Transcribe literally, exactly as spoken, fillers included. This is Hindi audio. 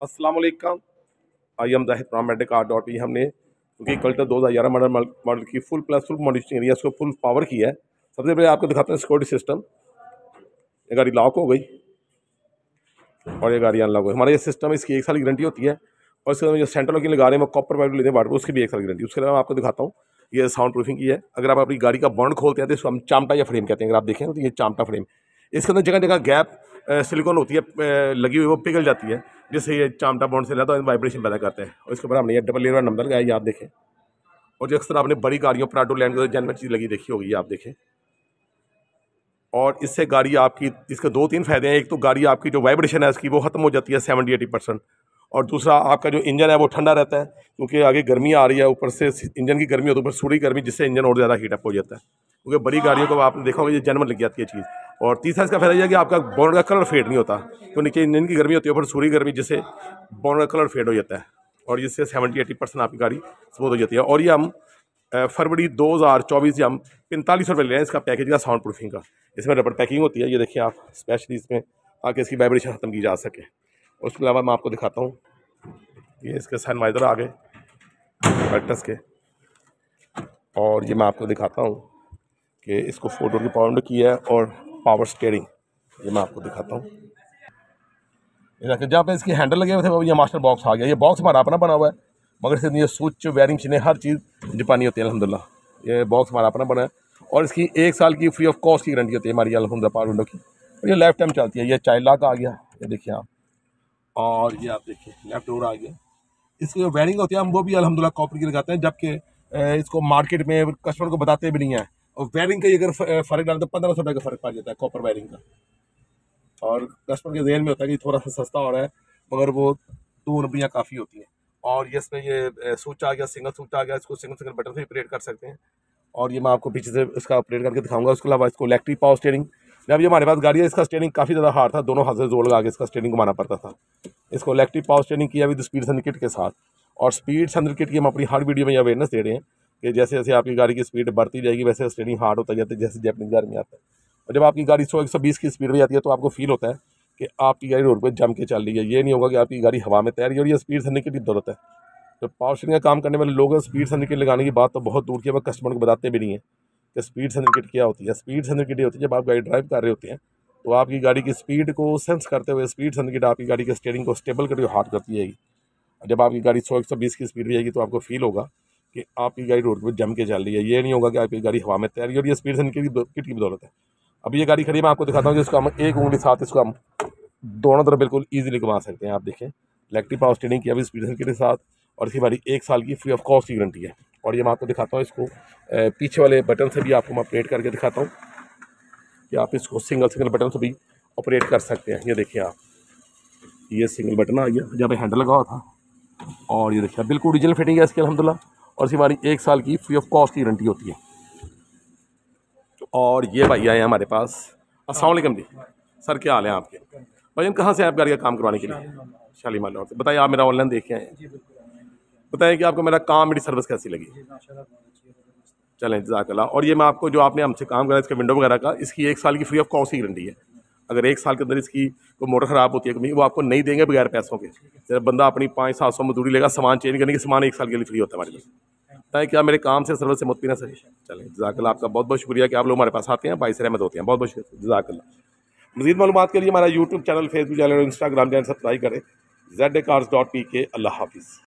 अस्सलाम वालेकुम। I am Zahid from medic R dot P. हमने क्योंकि कल्टर दो हज़ार ग्यारह मॉडल मॉडल की full plus full modification area इसको फुल पावर किया है। सबसे पहले आपको दिखाते हैं सिक्योरिटी सिस्टम। ये गाड़ी लॉक हो गई और ये गाड़ी अनलॉक हो गई। हमारा ये सिस्टम, इसकी एक साल की गारंटी होती है और इसके अलावा जो सेंट्रल की लगा रहे हैं वो कॉपर वाइट लेते हैं वाटर, उसकी भी एक साल की गारंटी। उसके अलावा आपको दिखाता हूँ ये साउंड प्रूफिंग की है। अगर आप अपनी गाड़ी का बॉन्ड खोलते हैं तो इसको हम चामटा या फ्रेम कहते हैं। अगर आप देखें तो ये चामटा फ्रेम, इसके अंदर जगह जगह गैप सिलिकॉन होती है लगी हुई, वो पिघल जाती है, जिससे ये चामटा बॉन्ड से लेता है वाइब्रेशन पैदा करते हैं। और इसके ऊपर हमने ये डबल लेयर वाला नंबर लगाया, ये आप देखें। और जो अक्सर आपने बड़ी गाड़ियों प्राडो लैंड को जनवर चीज़ लगी देखी होगी, ये आप देखें। और इससे गाड़ी आपकी, इसके दो तीन फायदे हैं। एक तो गाड़ी आपकी जो वाइब्रेशन है इसकी वो खत्म हो जाती है सेवेंटी एटी परसेंट। और दूसरा आपका जो इंजन है वो ठंडा रहता है, क्योंकि आगे गर्मी आ रही है, ऊपर से इंजन की गर्मी होती है, ऊपर सूर्य गर्मी, जिससे इंजन और ज़्यादा हीटअप हो जाता है। क्योंकि बड़ी गाड़ियों को आपने देखा होगा ये जनवर लग जाती है चीज़। और तीसरा इसका फायदा यह है कि आपका बॉन्ड का कलर फेड नहीं होता, तो नीचे इंजन की गर्मी होती है, ऊपर सूर्य गर्मी, जिससे बॉन्ड का कलर फेड हो जाता है और जिससे सेवेंटी एटी परसेंट आपकी गाड़ी स्मूथ हो जाती है। और ये हम फरवरी दो हज़ार चौबीस से हम पैंतालीस सौ रुपये ले रहे हैं इसका पैकेज का, साउंड प्रूफिंग का। इसमें रबर पैकिंग होती है, ये देखिए आप, स्पेशली इसमें ताकि इसकी वाइब्रेशन ख़त्म की जा सके। और उसके अलावा मैं आपको दिखाता हूँ ये इसके सनवाइजर आ गए बटस के। और ये मैं आपको दिखाता हूँ कि इसको फोर डोर की पावर की है और पावर स्टीयरिंग, ये मैं आपको दिखाता हूँ। जहाँ पे इसकी हैंडल लगे हुए थे वो ये मास्टर बॉक्स आ गया। ये बॉक्स हमारा अपना बना हुआ है, मगर इससे ये स्विच, वायरिंग, चीज़ें हर चीज़ जापानी होती है अल्हम्दुलिल्लाह। ये बॉक्स हमारा अपना बना है और इसकी एक साल की फ्री ऑफ कॉस्ट की गारंटी होती है हमारी अल्हम्दुलिल्लाह पावर विंडो की। और ये लाइफ टाइम चलती है। ये चाइल्ड लॉक आ गया, ये देखिए आप। और ये आप देखिए लेफ्ट डोर आ गया। इसकी जो वायरिंग होती है हम वो भी अल्हम्दुलिल्लाह कॉपर की लगाते हैं, जबकि इसको मार्केट में कस्टमर को बताते भी नहीं है। और वायरिंग का अगर फ़र्क डालते तो पंद्रह सौ रुपये का फ़र्क पड़ जाता है कॉपर वायरिंग का। और कस्टमर के जहन में होता है कि थोड़ा सा सस्ता हो रहा है, मगर वो दो रुपया काफ़ी होती है। और ये इसमें ये स्विच आ गया, सिंगल स्विच आ गया, इसको सिंगल सिंगल बटन से ऑपरेट कर सकते हैं। और ये मैं आपको पीछे से इसका ऑपरेट करके दिखाऊंगा। उसके अलावा इसको इलेक्ट्रिक पावर स्टीयरिंग, जब ये हमारे पास गाड़ी है इसका स्टीयरिंग काफ़ी ज़्यादा हार्ड था, दोनों हाथ से जोड़ लगा के इसका स्टीयरिंग घुमाना पड़ता था। इसको इलेक्ट्रिक पावर स्टीयरिंग किया विद स्पीड सेंसर किट के साथ। और स्पीड सेंसर किट की हम अपनी हर वीडियो में अवेयरनेस दे रहे हैं कि जैसे जैसे आपकी गाड़ी की स्पीड बढ़ती जाएगी वैसे स्टीयरिंग हार्ड होता जाता है, जैसे जैसे अपनी गाड़ी में आता है। और जब आपकी गाड़ी सौ एक सौ बीस की स्पीड में जाती है तो आपको फील होता है कि आपकी गाड़ी रोड पर जम के चल रही है। ये नहीं होगा कि आपकी गाड़ी हवा में तैर रही है। और ये स्पीड सेंसर किट की जरूरत है। तो पावर स्टीयरिंग का काम करने वाले लोग स्पीड सेंसर किट लगाने की बात तो बहुत दूर की है, वह कस्टमर को बताते भी नहीं है कि स्पीड सेंसर किट क्या होती है। स्पीड सेंसर किट ये होती है जब आप गाड़ी ड्राइव कर रहे होते हैं तो आपकी गाड़ी की स्पीड को सेंस करते हुए स्पीड सेंसर किट आपकी गाड़ी के स्टीयरिंग को स्टेबल करके हार्ड करती जाएगी। जब आपकी गाड़ी सौ एक सौ बीस की स्पीड में जाएगी तो आपको फील होगा कि आपकी गाड़ी रोड पर जम के चल रही है। ये नहीं होगा कि आपकी गाड़ी हवा में तैर रही है। और ये स्पीड सेंसर किट की बदौलत है। अभी ये गाड़ी खड़ी मैं आपको दिखाता हूँ जिसको हम एक उंगली साथ इसको हम दोनों तरफ बिल्कुल ईजिली घुमा सकते हैं। आप देखें इलेक्ट्रिक पावर स्टीयरिंग की अभी स्पीड सेंसर किट के साथ, और इसकी हमारी एक साल की फ्री ऑफ कॉस्ट की गारंटी है। और ये मैं आपको दिखाता हूँ, इसको पीछे वाले बटन से भी आपको मैं ऑपरेट करके दिखाता हूँ कि आप इसको सिंगल सिंगल बटन से भी ऑपरेट कर सकते हैं। ये देखिए आप, ये सिंगल बटन आ गया जहाँ पे हैंडल लगा हुआ था। और ये देखिए बिल्कुल ओरिजिनल फिटिंग है इसकी अल्हम्दुलिल्लाह। और इसकी हमारी एक साल की फ्री ऑफ कॉस्ट की गारंटी होती है। और ये भाई आए हमारे पास। अस्सलाम वालेकुम जी सर, क्या हाल है आपके? भाई कहाँ से आप गाड़ी का काम करवाने के लिए? शालीमार लाहौर से। बताइए, आप मेरा ऑनलाइन देख के आए हैं, बताइए कि आपको मेरा काम, मेरी सर्विस कैसी लगी? चलें जज़ाकल्लाह। और ये मैं आपको जो आपने हमसे काम करा इसके विंडो वगैरह का, इसकी एक साल की फ्री ऑफ कॉस्ट की गारंटी है। अगर एक साल के अंदर इसकी कोई मोटर ख़राब होती है कभी, वो आपको नहीं देंगे बगैर पैसों के। जब बंदा अपनी पाँच सात सौ मजदूरी लेगा, सामान चेंज करने के सामान एक साल के लिए फ्री होता है हमारे पास। बताइए क्या मेरे काम से सर्विस से मुतमिन है? चलें जज़ाकल्लाह, आपका बहुत बहुत शुक्रिया कि आप लोग हमारे पास आते हैं, बाइस रहमत होते हैं। बहुत बहुत शुक्रिया, जज़ाकल्लाह। मज़ीद मालूमात के लिए हमारा यूट्यूब चैनल, फेसबुक चैनल और इंस्टाग्राम चैनल सब्सक्राइब करें। Z A cars dot P K. अल्लाह हाफिज़।